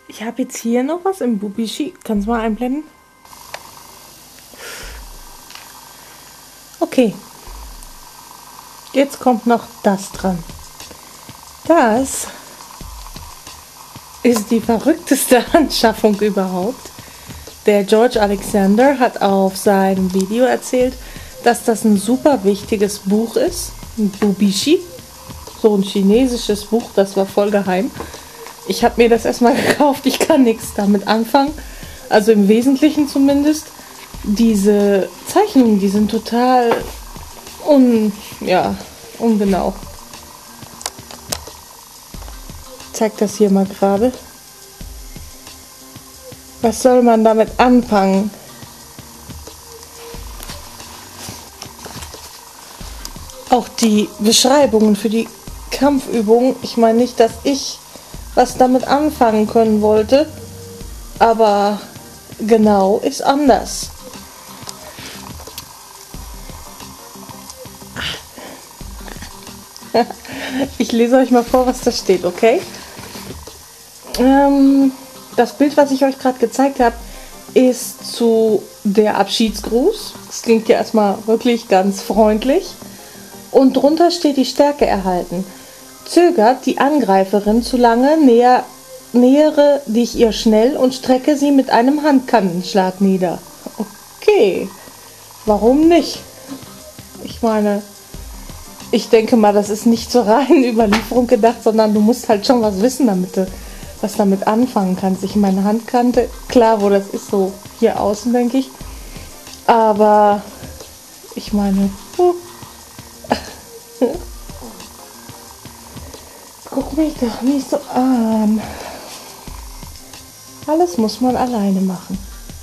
Ich habe jetzt hier noch was im Bubishi. Kannst du mal einblenden? Okay. Jetzt kommt noch das dran. Das ist die verrückteste Anschaffung überhaupt. Der George Alexander hat auf seinem Video erzählt, dass das ein super wichtiges Buch ist. Ein Bubishi. So ein chinesisches Buch, das war voll geheim. Ich habe mir das erstmal gekauft. Ich kann nichts damit anfangen. Also im Wesentlichen zumindest. Diese Zeichnungen, die sind total ungenau. Ich zeig das hier mal gerade. Was soll man damit anfangen? Auch die Beschreibungen für die Kampfübungen. Ich meine nicht, dass ich was damit anfangen können wollte, aber genau ist anders. Ich lese euch mal vor, was da steht, okay? Das Bild, was ich euch gerade gezeigt habe, ist zu der Abschiedsgruß. Das klingt ja erstmal wirklich ganz freundlich. Und drunter steht die Stärke erhalten. Zögert die Angreiferin zu lange, nähere dich ihr schnell und strecke sie mit einem Handkantenschlag nieder. Okay, warum nicht? Ich meine, ich denke mal, das ist nicht zur reinen Überlieferung gedacht, sondern du musst halt schon was wissen, damit du was damit anfangen kannst. Ich meine, Handkante, klar, wo das ist, so hier außen, denke ich. Aber ich meine, guck mich doch nicht so an. Alles muss man alleine machen.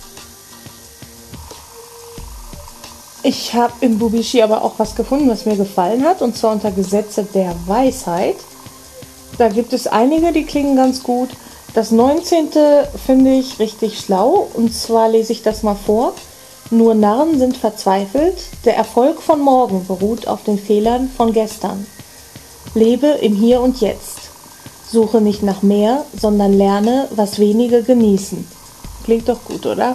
Ich habe im Bubishi aber auch was gefunden, was mir gefallen hat, und zwar unter Gesetze der Weisheit. Da gibt es einige, die klingen ganz gut. Das 19. finde ich richtig schlau, und zwar lese ich das mal vor. Nur Narren sind verzweifelt, der Erfolg von morgen beruht auf den Fehlern von gestern. Lebe im Hier und Jetzt. Suche nicht nach mehr, sondern lerne, was wenige genießen. Klingt doch gut, oder?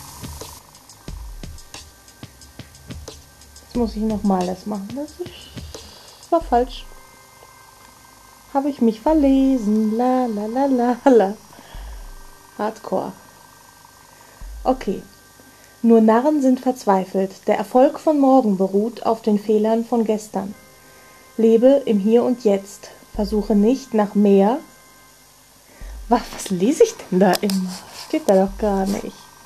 Jetzt muss ich nochmal das machen. Das war falsch. Habe ich mich verlesen. La la la la la. Hardcore. Okay. Nur Narren sind verzweifelt. Der Erfolg von morgen beruht auf den Fehlern von gestern. Lebe im Hier und Jetzt. Versuche nicht nach mehr. Was lese ich denn da immer? Steht da doch gar nicht.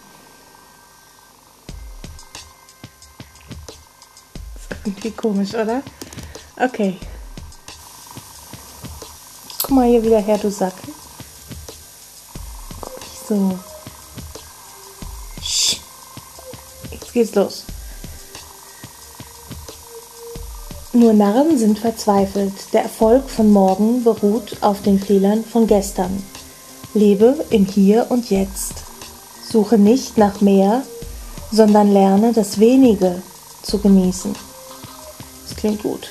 Ist irgendwie komisch, oder? Okay. Guck mal hier wieder her, du Sack. Guck nicht so. Jetzt geht's los. Nur Narren sind verzweifelt. Der Erfolg von morgen beruht auf den Fehlern von gestern. Lebe im Hier und Jetzt. Suche nicht nach mehr, sondern lerne das Wenige zu genießen. Das klingt gut.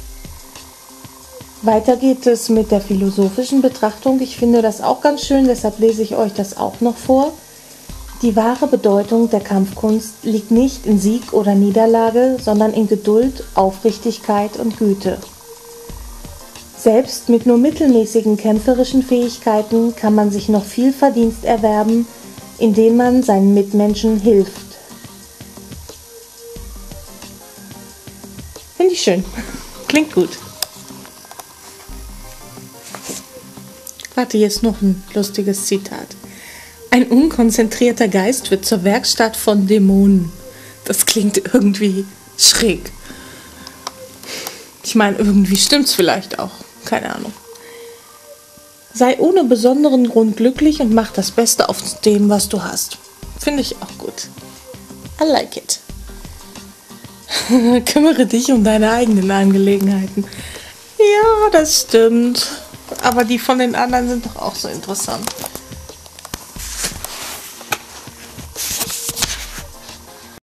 Weiter geht es mit der philosophischen Betrachtung. Ich finde das auch ganz schön, deshalb lese ich euch das auch noch vor. Die wahre Bedeutung der Kampfkunst liegt nicht in Sieg oder Niederlage, sondern in Geduld, Aufrichtigkeit und Güte. Selbst mit nur mittelmäßigen kämpferischen Fähigkeiten kann man sich noch viel Verdienst erwerben, indem man seinen Mitmenschen hilft. Finde ich schön. Klingt gut. Warte, jetzt noch ein lustiges Zitat. Ein unkonzentrierter Geist wird zur Werkstatt von Dämonen. Das klingt irgendwie schräg. Ich meine, irgendwie stimmt's vielleicht auch. Keine Ahnung. Sei ohne besonderen Grund glücklich und mach das Beste aus dem, was du hast. Finde ich auch gut. I like it. Kümmere dich um deine eigenen Angelegenheiten. Ja, das stimmt. Aber die von den anderen sind doch auch so interessant.